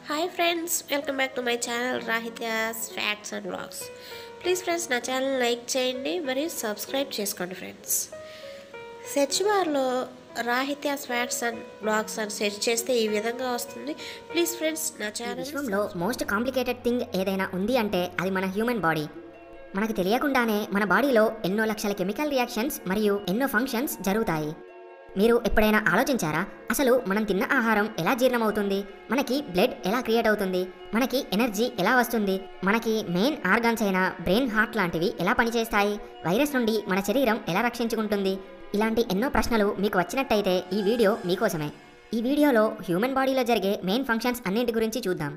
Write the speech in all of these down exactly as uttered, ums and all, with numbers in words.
Hi friends, welcome back to my channel Rahityas facts and blogs. Please friends, నా channel like చేయండి మరియు subscribe చేసుకోండి friends. Search బార్లో Rahityas facts and blogs అని search చేస్తే ఈ విధంగా వస్తుంది. ప్లీజ్ ఫ్రెండ్స్, నా ఛానల్ విశ్వంలో మోస్ట్ కాంప్లికేటెడ్ థింగ్ ఏదైనా ఉంది అంటే అది మన హ్యూమన్ బాడీ. మనకు తెలియకుండానే మన బాడీలో ఎన్నో లక్షల కెమికల్ రియాక్షన్స్ మరియు ఎన్నో ఫంక్షన్స్ జరుగుతాయి. మీరు ఎప్పుడైనా ఆలోచించారా, అసలు మనం తిన్న ఆహారం ఎలా జీర్ణమవుతుంది, మనకి బ్లడ్ ఎలా క్రియేట్ అవుతుంది, మనకి ఎనర్జీ ఎలా వస్తుంది, మనకి మెయిన్ ఆర్గాన్స్ అయిన బ్రెయిన్, హార్ట్ లాంటివి ఎలా పనిచేస్తాయి, వైరస్ నుండి మన శరీరం ఎలా రక్షించుకుంటుంది? ఇలాంటి ఎన్నో ప్రశ్నలు మీకు వచ్చినట్టయితే ఈ వీడియో మీకోసమే. ఈ వీడియోలో హ్యూమన్ బాడీలో జరిగే మెయిన్ ఫంక్షన్స్ అన్నింటి గురించి చూద్దాం.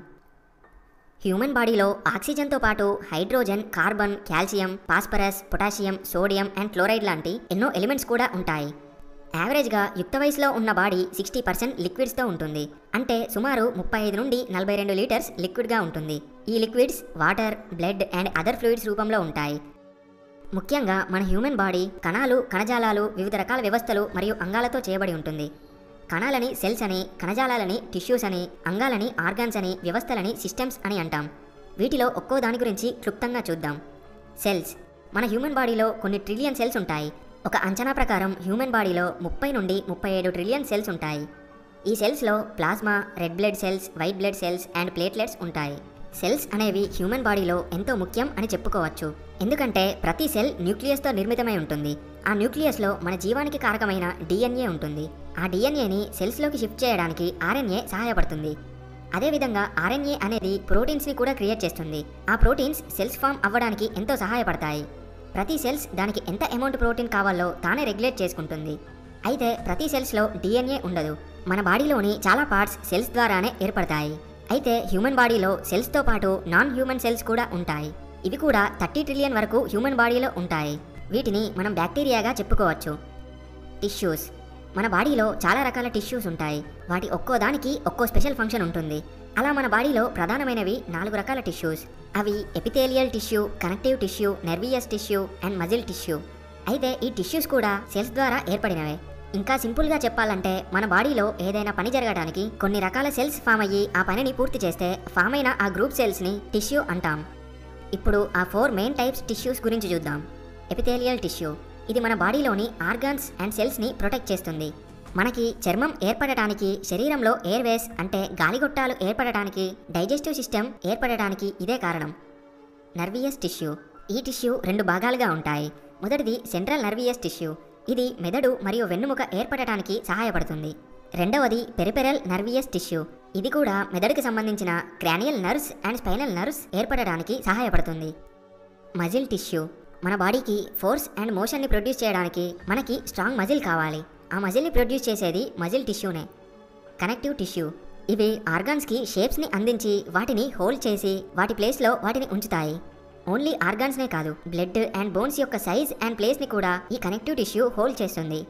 హ్యూమన్ బాడీలో ఆక్సిజన్తో పాటు hydrogen, carbon, calcium, phosphorus, potassium, sodium and chloride లాంటి ఎన్నో ఎలిమెంట్స్ కూడా ఉంటాయి. యావరేజ్గా యుక్త వయసులో ఉన్న బాడీ సిక్స్టీ పర్సెంట్ లిక్విడ్స్తో ఉంటుంది. అంటే సుమారు ముప్పై ఐదు నుండి నలభై రెండు లీటర్స్ లిక్విడ్గా ఉంటుంది. ఈ liquids water, blood and other fluids రూపంలో ఉంటాయి. ముఖ్యంగా మన హ్యూమన్ బాడీ కణాలు, కణజాలాలు, వివిధ రకాల వ్యవస్థలు మరియు అంగాలతో చేయబడి ఉంటుంది. కణాలని సెల్స్ అని, కణజాలాలని టిష్యూస్ అని, అంగాలని ఆర్గాన్స్ అని, వ్యవస్థలని సిస్టమ్స్ అని అంటాం. వీటిలో ఒక్కో దాని గురించి క్లుప్తంగా చూద్దాం. సెల్స్. మన హ్యూమన్ బాడీలో కొన్ని ట్రిలియన్ సెల్స్ ఉంటాయి. ఒక అంచనా ప్రకారం హ్యూమన్ బాడీలో ముప్పై నుండి ముప్పై ఏడు ట్రిలియన్ సెల్స్ ఉంటాయి. ఈ సెల్స్లో plasma, red blood cells, white blood cells and platelets ఉంటాయి. సెల్స్ అనేవి హ్యూమన్ బాడీలో ఎంతో ముఖ్యం అని చెప్పుకోవచ్చు. ఎందుకంటే ప్రతి సెల్ న్యూక్లియస్తో నిర్మితమై ఉంటుంది. ఆ న్యూక్లియస్లో మన జీవానికి కారకమైన డిఎన్ఏ ఉంటుంది. ఆ డిఎన్ఏని సెల్స్లోకి షిఫ్ట్ చేయడానికి ఆర్ఎన్ఏ సహాయపడుతుంది. అదేవిధంగా ఆర్ఎన్ఏ అనేది ప్రోటీన్స్ని కూడా క్రియేట్ చేస్తుంది. ఆ ప్రోటీన్స్ సెల్స్ ఫామ్ అవ్వడానికి ఎంతో సహాయపడతాయి. ప్రతి సెల్స్ దానికి ఎంత అమౌంట్ ప్రోటీన్ కావాలో తానే రెగ్యులేట్ చేసుకుంటుంది. అయితే ప్రతి సెల్స్లో డిఎన్ఏ ఉండదు. మన బాడీలోని చాలా పార్ట్స్ సెల్స్ ద్వారానే ఏర్పడతాయి. అయితే హ్యూమన్ బాడీలో సెల్స్తో పాటు నాన్ హ్యూమన్ సెల్స్ కూడా ఉంటాయి. ఇవి కూడా థర్టీ ట్రిలియన్ వరకు హ్యూమన్ బాడీలో ఉంటాయి. వీటిని మనం బ్యాక్టీరియాగా చెప్పుకోవచ్చు. టిష్యూస్. మన బాడీలో చాలా రకాల టిష్యూస్ ఉంటాయి. వాటి ఒక్కో దానికి ఒక్కో స్పెషల్ ఫంక్షన్ ఉంటుంది. అలా మన బాడీలో ప్రధానమైనవి నాలుగు రకాల టిష్యూస్. అవి epithelial tissue, connective tissue, nervous tissue and muscle tissue. అయితే ఈ టిష్యూస్ కూడా సెల్స్ ద్వారా ఏర్పడినవే. ఇంకా సింపుల్గా చెప్పాలంటే మన బాడీలో ఏదైనా పని జరగడానికి కొన్ని రకాల సెల్స్ ఫామ్ అయ్యి ఆ పనిని పూర్తి చేస్తే ఫామ్ అయిన ఆ గ్రూప్ సెల్స్ని టిష్యూ అంటాం. ఇప్పుడు ఆ ఫోర్ మెయిన్ టైప్స్ టిష్యూస్ గురించి చూద్దాం. Epithelial tissue. ఇది మన బాడీలోని ఆర్గాన్స్ అండ్ సెల్స్ని ప్రొటెక్ట్ చేస్తుంది. మనకి చర్మం ఏర్పడటానికి, శరీరంలో ఎయిర్వేస్ అంటే గాలిగొట్టాలు ఏర్పడటానికి, డైజెస్టివ్ సిస్టమ్ ఏర్పడటానికి ఇదే కారణం. నర్వియస్ టిష్యూ. ఈ టిష్యూ రెండు భాగాలుగా ఉంటాయి. మొదటిది సెంట్రల్ నర్వియస్ టిష్యూ. ఇది మెదడు మరియు వెన్నుముక ఏర్పడటానికి సహాయపడుతుంది. రెండవది పెరిఫెరల్ నర్వియస్ టిష్యూ. ఇది కూడా మెదడుకి సంబంధించిన cranial nerves and spinal nerves ఏర్పడటానికి సహాయపడుతుంది. Muscle tissue. మన బాడీకి ఫోర్స్ అండ్ మోషన్ని ప్రొడ్యూస్ చేయడానికి మనకి స్ట్రాంగ్ మజిల్ కావాలి. ఆ మజిల్ని ప్రొడ్యూస్ చేసేది మజిల్ టిష్యూనే. Connective tissue. ఇవి ఆర్గాన్స్కి షేప్స్ని అందించి వాటిని హోల్డ్ చేసి వాటి ప్లేస్లో వాటిని ఉంచుతాయి. ఓన్లీ ఆర్గాన్స్నే కాదు, బ్లడ్ అండ్ బోన్స్ యొక్క సైజ్ అండ్ ప్లేస్ని కూడా ఈ కనెక్టివ్ టిష్యూ హోల్డ్ చేస్తుంది.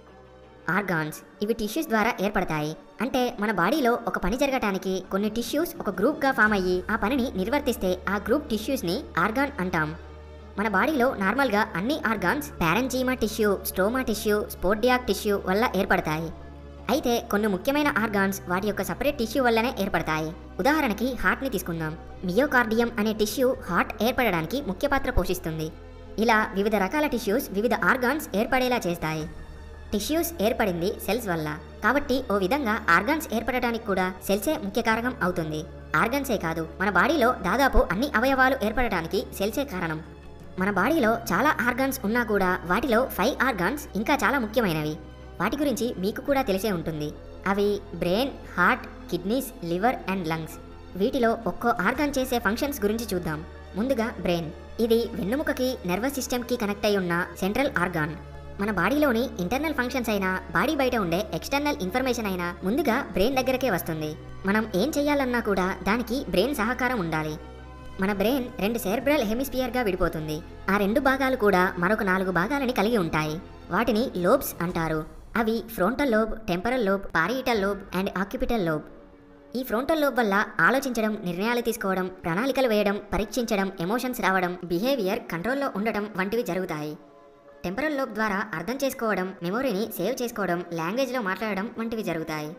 ఆర్గాన్స్. ఇవి టిష్యూస్ ద్వారా ఏర్పడతాయి. అంటే మన బాడీలో ఒక పని జరగటానికి కొన్ని టిష్యూస్ ఒక గ్రూప్గా ఫామ్ అయ్యి ఆ పనిని నిర్వర్తిస్తే ఆ గ్రూప్ టిష్యూస్ని ఆర్గాన్ అంటాం. మన బాడీలో నార్మల్గా అన్ని organs parenchyma tissue, stroma tissue, స్పోర్డియాక్ టిష్యూ వల్ల ఏర్పడతాయి. అయితే కొన్ని ముఖ్యమైన ఆర్గాన్స్ వాటి యొక్క సపరేట్ టిష్యూ వల్లనే ఏర్పడతాయి. ఉదాహరణకి హార్ట్ని తీసుకుందాం. మియోకార్డియం అనే టిష్యూ హార్ట్ ఏర్పడడానికి ముఖ్య పాత్ర పోషిస్తుంది. ఇలా వివిధ రకాల టిష్యూస్ వివిధ ఆర్గాన్స్ ఏర్పడేలా చేస్తాయి. టిష్యూస్ ఏర్పడింది సెల్స్ వల్ల, కాబట్టి ఓ విధంగా ఆర్గాన్స్ ఏర్పడటానికి కూడా సెల్సే ముఖ్య కారణం అవుతుంది. ఆర్గాన్సే కాదు, మన బాడీలో దాదాపు అన్ని అవయవాలు ఏర్పడటానికి సెల్సే కారణం. మన బాడీలో చాలా ఆర్గాన్స్ ఉన్నా కూడా వాటిలో ఫైవ్ ఆర్గాన్స్ ఇంకా చాలా ముఖ్యమైనవి. వాటి గురించి మీకు కూడా తెలిసే ఉంటుంది. అవి brain, heart, kidneys, liver and lungs. వీటిలో ఒక్కో ఆర్గాన్ చేసే ఫంక్షన్స్ గురించి చూద్దాం. ముందుగా బ్రెయిన్. ఇది వెన్నుముకకి, నర్వస్ సిస్టమ్కి కనెక్ట్ అయి ఉన్న సెంట్రల్ ఆర్గాన్. మన బాడీలోని ఇంటర్నల్ ఫంక్షన్స్ అయినా, బాడీ బయట ఉండే ఎక్స్టర్నల్ ఇన్ఫర్మేషన్ అయినా ముందుగా బ్రెయిన్ దగ్గరకే వస్తుంది. మనం ఏం చేయాలన్నా కూడా దానికి బ్రెయిన్ సహకారం ఉండాలి. మన బ్రెయిన్ రెండు సెరెబ్రల్ హెమిస్పియర్గా విడిపోతుంది. ఆ రెండు భాగాలు కూడా మరొక నాలుగు భాగాలని కలిగి ఉంటాయి. వాటిని లోబ్స్ అంటారు. అవి frontal lobe, temporal lobe, parietal lobe and occipital lobe. ఈ ఫ్రంటల్ లోబ్ వల్ల ఆలోచించడం, నిర్ణయాలు తీసుకోవడం, ప్రణాళికలు వేయడం, పరీక్షించడం, ఎమోషన్స్ రావడం, బిహేవియర్ కంట్రోల్లో ఉండటం వంటివి జరుగుతాయి. టెంపరల్ లోబ్ ద్వారా అర్థం చేసుకోవడం, మెమొరీని సేవ్ చేసుకోవడం, లాంగ్వేజ్లో మాట్లాడడం వంటివి జరుగుతాయి.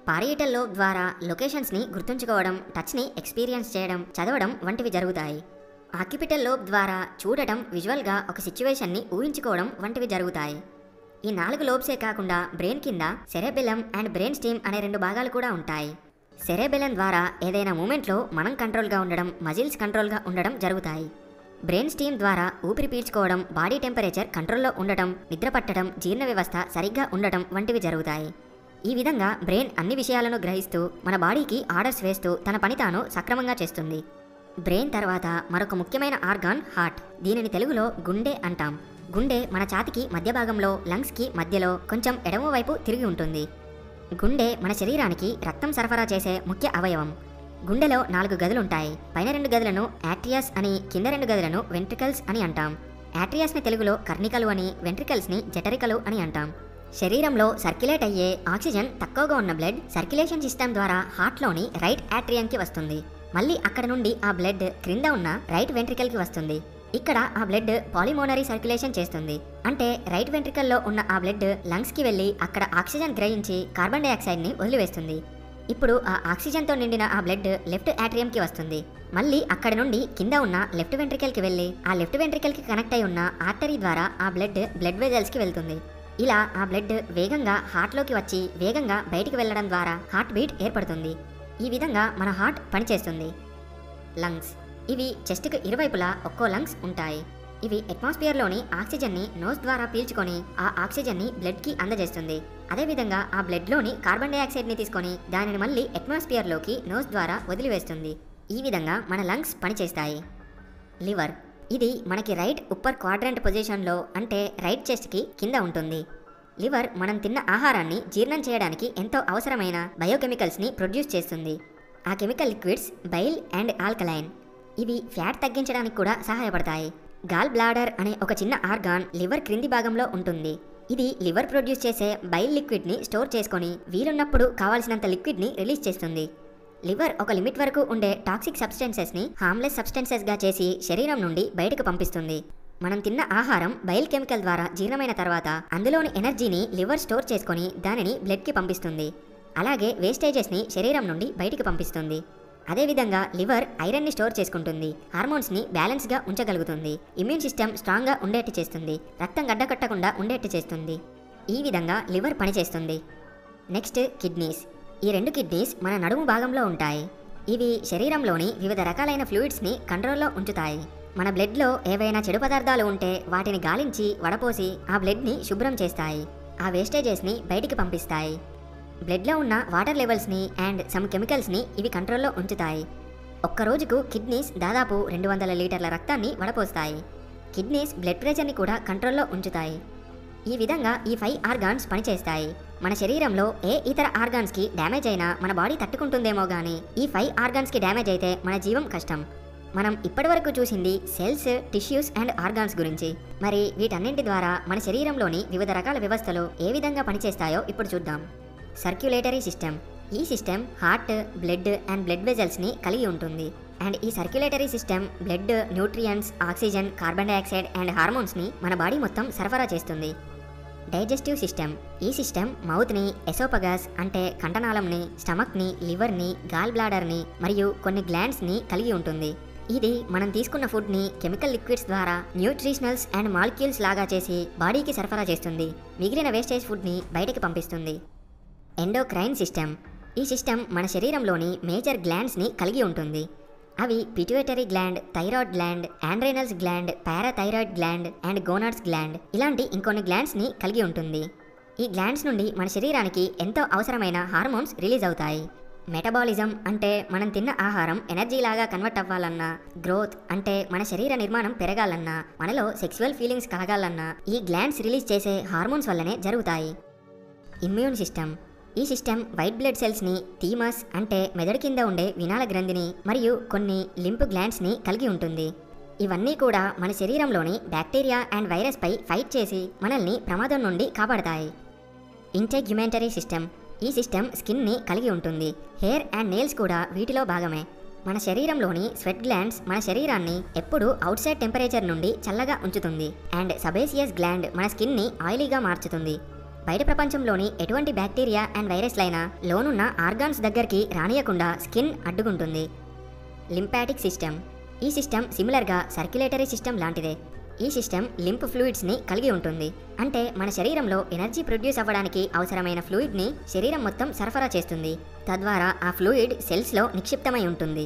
పారియేటల్ లోబ్ ద్వారా లొకేషన్స్ని గుర్తుంచుకోవడం, టచ్ని ఎక్స్పీరియన్స్ చేయడం, చదవడం వంటివి జరుగుతాయి. ఆక్యుపిటల్ లోబ్ ద్వారా చూడటం, విజువల్గా ఒక సిచ్యువేషన్ని ఊహించుకోవడం వంటివి జరుగుతాయి. ఈ నాలుగు లోబ్సే కాకుండా బ్రెయిన్ కింద సెరెబెలం అండ్ బ్రెయిన్ స్టీమ్ అనే రెండు భాగాలు కూడా ఉంటాయి. సెరెబెలం ద్వారా ఏదైనా మూమెంట్లో మనం కంట్రోల్గా ఉండడం, మజిల్స్ కంట్రోల్గా ఉండడం జరుగుతాయి. బ్రెయిన్ స్టీమ్ ద్వారా ఊపిరి పీల్చుకోవడం, బాడీ టెంపరేచర్ కంట్రోల్లో ఉండటం, నిద్ర పట్టడం, జీర్ణ వ్యవస్థ సరిగ్గా ఉండటం వంటివి జరుగుతాయి. ఈ విధంగా బ్రెయిన్ అన్ని విషయాలను గ్రహిస్తూ మన బాడీకి ఆర్డర్స్ వేస్తూ తన పని తాను సక్రమంగా చేస్తుంది. బ్రెయిన్ తర్వాత మరొక ముఖ్యమైన ఆర్గాన్ హార్ట్. దీనిని తెలుగులో గుండె అంటాం. గుండె మన ఛాతీకి మధ్య భాగంలో, లంగ్స్కి మధ్యలో కొంచెం ఎడమ వైపు తిరిగి ఉంటుంది. గుండె మన శరీరానికి రక్తం సరఫరా చేసే ముఖ్య అవయవం. గుండెలో నాలుగు గదులుంటాయి. పైన రెండు గదులను యాట్రియాస్ అని, కింద రెండు గదులను వెంట్రికల్స్ అని అంటాం. యాట్రియాస్ని తెలుగులో కర్ణికలు అని, వెంట్రికల్స్ని జఠరికలు అని అంటాం. శరీరంలో సర్క్యులేట్ అయ్యే ఆక్సిజన్ తక్కువగా ఉన్న బ్లడ్ సర్క్యులేషన్ సిస్టమ్ ద్వారా హార్ట్లోని రైట్ యాట్రియంకి వస్తుంది. మళ్ళీ అక్కడ నుండి ఆ బ్లడ్ క్రింద ఉన్న రైట్ వెంట్రికల్కి వస్తుంది. ఇక్కడ ఆ బ్లడ్ పాలిమోనరీ సర్క్యులేషన్ చేస్తుంది. అంటే రైట్ వెంట్రికల్లో ఉన్న ఆ బ్లడ్ లంగ్స్కి వెళ్ళి అక్కడ ఆక్సిజన్ గ్రహించి కార్బన్ డైఆక్సైడ్ని వదిలివేస్తుంది. ఇప్పుడు ఆ ఆక్సిజన్తో నిండిన ఆ బ్లడ్ లెఫ్ట్ యాట్రియంకి వస్తుంది. మళ్ళీ అక్కడ నుండి కింద ఉన్న లెఫ్ట్ వెంట్రికల్కి వెళ్ళి ఆ లెఫ్ట్ వెంట్రికల్కి కనెక్ట్ అయి ఉన్న ఆర్టరీ ద్వారా ఆ బ్లడ్ బ్లడ్ వెజల్స్కి వెళ్తుంది. ఇలా ఆ బ్లడ్ వేగంగా హార్ట్లోకి వచ్చి వేగంగా బయటికి వెళ్ళడం ద్వారా హార్ట్ బీట్ ఏర్పడుతుంది. ఈ విధంగా మన హార్ట్ పనిచేస్తుంది. లంగ్స్. ఇవి చెస్ట్కి ఇరువైపులా ఒక్కో లంగ్స్ ఉంటాయి. ఇవి అట్మాస్ఫియర్లోని ఆక్సిజన్ని నోస్ ద్వారా పీల్చుకొని ఆ ఆక్సిజన్ని బ్లడ్కి అందజేస్తుంది. అదేవిధంగా ఆ బ్లడ్లోని కార్బన్ డైఆక్సైడ్ని తీసుకొని దానిని మళ్ళీ అట్మాస్ఫియర్లోకి నోస్ ద్వారా వదిలివేస్తుంది. ఈ విధంగా మన లంగ్స్ పనిచేస్తాయి. లివర్. ఇది మనకి రైట్ ఉప్పర్ క్వాడ్రంట్ పొజిషన్లో, అంటే రైట్ చెస్ట్కి కింద ఉంటుంది. లివర్ మనం తిన్న ఆహారాన్ని జీర్ణం చేయడానికి ఎంతో అవసరమైన బయోకెమికల్స్ని ప్రొడ్యూస్ చేస్తుంది. ఆ chemical liquids bile and alkaline. ఇవి ఫ్యాట్ తగ్గించడానికి కూడా సహాయపడతాయి. గాల్ బ్లాడర్ అనే ఒక చిన్న ఆర్గాన్ లివర్ క్రింది భాగంలో ఉంటుంది. ఇది లివర్ ప్రొడ్యూస్ చేసే బైల్ లిక్విడ్ని స్టోర్ చేసుకొని వీలున్నప్పుడు కావాల్సినంత లిక్విడ్ని రిలీజ్ చేస్తుంది. లివర్ ఒక లిమిట్ వరకు ఉండే టాక్సిక్ సబ్స్టెన్సెస్ని హార్మ్లెస్ సబ్స్టెన్సెస్గా చేసి శరీరం నుండి బయటకు పంపిస్తుంది. మనం తిన్న ఆహారం బైల్ కెమికల్ ద్వారా జీర్ణమైన తర్వాత అందులోని ఎనర్జీని లివర్ స్టోర్ చేసుకొని దానిని బ్లడ్కి పంపిస్తుంది. అలాగే వేస్టేజెస్ని శరీరం నుండి బయటికి పంపిస్తుంది. అదేవిధంగా లివర్ ఐరన్ని స్టోర్ చేసుకుంటుంది, హార్మోన్స్ని బ్యాలెన్స్గా ఉంచగలుగుతుంది, ఇమ్యూన్ సిస్టమ్ స్ట్రాంగ్గా ఉండేట్టు చేస్తుంది, రక్తం గడ్డకట్టకుండా ఉండేట్టు చేస్తుంది. ఈ విధంగా లివర్ పనిచేస్తుంది. Next kidneys. ఈ రెండు కిడ్నీస్ మన నడుము భాగంలో ఉంటాయి. ఇవి శరీరంలోని వివిధ రకాలైన ఫ్లూయిడ్స్ని కంట్రోల్లో ఉంచుతాయి. మన బ్లడ్లో ఏవైనా చెడు పదార్థాలు ఉంటే వాటిని గాలించి వడపోసి ఆ బ్లడ్ని శుభ్రం చేస్తాయి. ఆ వేస్టేజెస్ని బయటికి పంపిస్తాయి. బ్లడ్లో ఉన్న వాటర్ లెవెల్స్ని అండ్ సమ్ కెమికల్స్ని ఇవి కంట్రోల్లో ఉంచుతాయి. ఒక్క రోజుకు కిడ్నీస్ దాదాపు రెండు వందల లీటర్ల రక్తాన్ని వడపోస్తాయి. కిడ్నీస్ బ్లడ్ ప్రెషర్ని కూడా కంట్రోల్లో ఉంచుతాయి. ఈ విధంగా ఈ ఫైవ్ ఆర్గాన్స్ పనిచేస్తాయి. మన శరీరంలో ఏ ఇతర ఆర్గాన్స్కి డ్యామేజ్ అయినా మన బాడీ తట్టుకుంటుందేమో కానీ ఈ ఫైవ్ ఆర్గాన్స్కి డ్యామేజ్ అయితే మన జీవం కష్టం. మనం ఇప్పటివరకు చూసింది సెల్స్, టిష్యూస్ అండ్ ఆర్గాన్స్ గురించి. మరి వీటన్నింటి ద్వారా మన శరీరంలోని వివిధ రకాల వ్యవస్థలు ఏ విధంగా పనిచేస్తాయో ఇప్పుడు చూద్దాం. Circulatory system. ఈ system heart, blood and blood వెజల్స్ని కలిగి ఉంటుంది. అండ్ ఈ circulatory system blood, nutrients, oxygen, carbon dioxide and హార్మోన్స్ని మన బాడీ మొత్తం సరఫరా చేస్తుంది. Digestive system. ఈ సిస్టమ్ మౌత్ని, ఎసోపగస్ అంటే కంఠనాళంని, స్టమక్ని, లివర్ని, గాల్ బ్లాడర్ని మరియు కొన్ని గ్లాండ్స్ని కలిగి ఉంటుంది. ఇది మనం తీసుకున్న ఫుడ్ని కెమికల్ లిక్విడ్స్ ద్వారా న్యూట్రిషనల్స్ అండ్ మాలిక్యూల్స్ లాగా చేసి బాడీకి సరఫరా చేస్తుంది. మిగిలిన వేస్టేజ్ ఫుడ్ని బయటకు పంపిస్తుంది. Endocrine system. ఈ సిస్టమ్ మన శరీరంలోని మేజర్ గ్లాండ్స్ని కలిగి ఉంటుంది. అవి pituitary gland, thyroid gland, adrenals gland, parathyroid gland and gonads gland ఇలాంటి ఇంకొన్ని గ్లాండ్స్ని కలిగి ఉంటుంది. ఈ గ్లాండ్స్ నుండి మన శరీరానికి ఎంతో అవసరమైన హార్మోన్స్ రిలీజ్ అవుతాయి. మెటబాలిజం అంటే మనం తిన్న ఆహారం ఎనర్జీలాగా కన్వర్ట్ అవ్వాలన్నా, గ్రోత్ అంటే మన శరీర నిర్మాణం పెరగాలన్నా, మనలో సెక్సువల్ ఫీలింగ్స్ కలగాలన్నా ఈ గ్లాండ్స్ రిలీజ్ చేసే హార్మోన్స్ వల్లనే జరుగుతాయి. Immune system. ఈ సిస్టమ్ వైట్ బ్లడ్ సెల్స్ని, థీమస్ అంటే మెదడు కింద ఉండే వినాల గ్రంథిని మరియు కొన్ని లింప్ గ్లాండ్స్ని కలిగి ఉంటుంది. ఇవన్నీ కూడా మన శరీరంలోని బ్యాక్టీరియా అండ్ వైరస్పై ఫైట్ చేసి మనల్ని ప్రమాదం నుండి కాపాడతాయి. ఇంటెగ్యుమెంటరీ సిస్టమ్. ఈ సిస్టమ్ స్కిన్ని కలిగి ఉంటుంది. హెయిర్ అండ్ నెయిల్స్ కూడా వీటిలో భాగమే. మన శరీరంలోని స్వెట్ గ్లాండ్స్ మన శరీరాన్ని ఎప్పుడూ అవుట్ సైడ్ టెంపరేచర్ నుండి చల్లగా ఉంచుతుంది. అండ్ సబేసియస్ గ్లాండ్ మన స్కిన్ని ఆయిలీగా మార్చుతుంది. బయట ప్రపంచంలోని ఎటువంటి బ్యాక్టీరియా అండ్ వైరస్లైనా లోనున్న ఆర్గాన్స్ దగ్గరికి రానియకుండా స్కిన్ అడ్డుకుంటుంది. Lymphatic system. ఈ సిస్టమ్ సిమిలర్గా సర్క్యులేటరీ సిస్టమ్ లాంటిదే. ఈ సిస్టమ్ లింప్ ఫ్లూయిడ్స్ని కలిగి ఉంటుంది. అంటే మన శరీరంలో ఎనర్జీ ప్రొడ్యూస్ అవ్వడానికి అవసరమైన ఫ్లూయిడ్ని శరీరం మొత్తం సరఫరా చేస్తుంది. తద్వారా ఆ ఫ్లూయిడ్ సెల్స్లో నిక్షిప్తమై ఉంటుంది.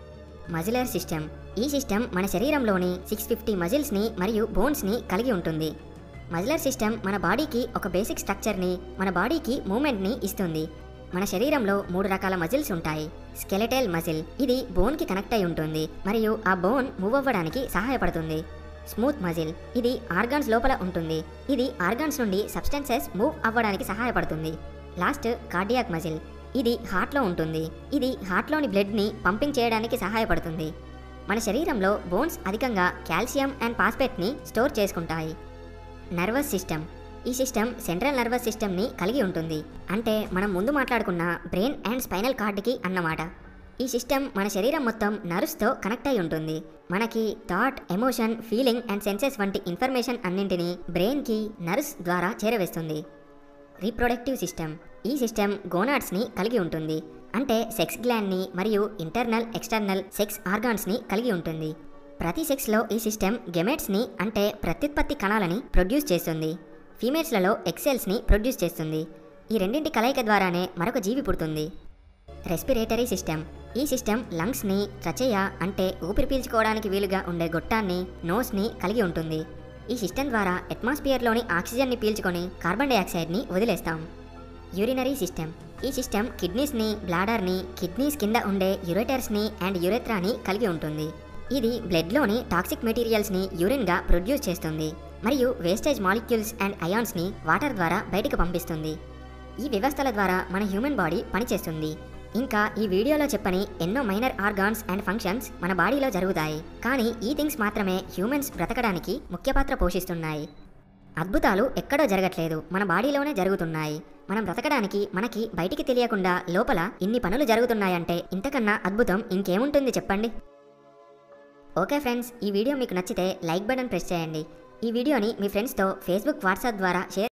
మజిలర్ సిస్టమ్. ఈ సిస్టమ్ మన శరీరంలోని సిక్స్ ఫిఫ్టీ మజిల్స్ని మరియు బోన్స్ని కలిగి ఉంటుంది. మజిలర్ సిస్టమ్ మన బాడీకి ఒక బేసిక్ స్ట్రక్చర్ని, మన బాడీకి మూమెంట్ని ఇస్తుంది. మన శరీరంలో మూడు రకాల మజిల్స్ ఉంటాయి. స్కెలెటల్ మజిల్, ఇది బోన్కి కనెక్ట్ అయి ఉంటుంది మరియు ఆ బోన్ మూవ్ అవ్వడానికి సహాయపడుతుంది. స్మూత్ మజిల్, ఇది ఆర్గాన్స్ లోపల ఉంటుంది. ఇది ఆర్గాన్స్ నుండి సబ్స్టెన్సెస్ మూవ్ అవ్వడానికి సహాయపడుతుంది. లాస్ట్ కార్డియాక్ మజిల్, ఇది హార్ట్లో ఉంటుంది. ఇది హార్ట్లోని బ్లడ్ని పంపింగ్ చేయడానికి సహాయపడుతుంది. మన శరీరంలో బోన్స్ అధికంగా కాల్షియం అండ్ ఫాస్ఫేట్ని స్టోర్ చేసుకుంటాయి. Nervous system. ఈ సిస్టమ్ సెంట్రల్ నర్వస్ సిస్టమ్ని కలిగి ఉంటుంది. అంటే మనం ముందు మాట్లాడుకున్న బ్రెయిన్ అండ్ స్పైనల్ కార్డ్కి అన్నమాట. ఈ సిస్టమ్ మన శరీరం మొత్తం నర్వ్స్తో కనెక్ట్ అయి ఉంటుంది. మనకి thought, emotion, feeling and senses వంటి ఇన్ఫర్మేషన్ అన్నింటినీ బ్రెయిన్కి నర్వ్స్ ద్వారా చేరవేస్తుంది. Reproductive system. ఈ సిస్టమ్ గోనాడ్స్ని కలిగి ఉంటుంది. అంటే సెక్స్ గ్లాండ్ని మరియు ఇంటర్నల్, ఎక్స్టర్నల్ సెక్స్ ఆర్గాన్స్ని కలిగి ఉంటుంది. ప్రతి సెక్స్లో ఈ సిస్టమ్ గెమెట్స్ని అంటే ప్రత్యుత్పత్తి కణాలని ప్రొడ్యూస్ చేస్తుంది. ఫీమేల్స్లలో ఎక్సెల్స్ని ప్రొడ్యూస్ చేస్తుంది. ఈ రెండింటి కలయిక ద్వారానే మరొక జీవి పుడుతుంది. Respiratory system. ఈ సిస్టమ్ లంగ్స్ని, ట్రచేయ అంటే ఊపిరి పీల్చుకోవడానికి వీలుగా ఉండే గొట్టాన్ని, నోస్ని కలిగి ఉంటుంది. ఈ సిస్టమ్ ద్వారా అట్మాస్ఫియర్లోని ఆక్సిజన్ని పీల్చుకొని కార్బన్ డైఆక్సైడ్ని వదిలేస్తాం. Urinary system. ఈ సిస్టమ్ కిడ్నీస్ని, బ్లాడర్ని, కిడ్నీస్ కింద ఉండే యురేటర్స్ని అండ్ యురెత్రాని కలిగి ఉంటుంది. ఇది బ్లడ్లోని టాక్సిక్ మెటీరియల్స్ని యూరిన్గా ప్రొడ్యూస్ చేస్తుంది మరియు వేస్టేజ్ మాలిక్యూల్స్ అండ్ అయాన్స్ని వాటర్ ద్వారా బయటకు పంపిస్తుంది. ఈ వ్యవస్థల ద్వారా మన హ్యూమన్ బాడీ పనిచేస్తుంది. ఇంకా ఈ వీడియోలో చెప్పని ఎన్నో మైనర్ ఆర్గాన్స్ అండ్ ఫంక్షన్స్ మన బాడీలో జరుగుతాయి. కానీ ఈ థింగ్స్ మాత్రమే హ్యూమన్స్ బ్రతకడానికి ముఖ్య పాత్ర పోషిస్తున్నాయి. అద్భుతాలు ఎక్కడో జరగట్లేదు, మన బాడీలోనే జరుగుతున్నాయి. మనం బ్రతకడానికి మనకి బయటికి తెలియకుండా లోపల ఇన్ని పనులు జరుగుతున్నాయంటే ఇంతకన్నా అద్భుతం ఇంకేముంటుంది చెప్పండి. ఓకే ఫ్రెండ్స్, ఈ వీడియో మీకు నచ్చితే లైక్ బటన్ ప్రెస్ చేయండి. ఈ వీడియోని మీ ఫ్రెండ్స్తో ఫేస్బుక్, వాట్సాప్ ద్వారా షేర్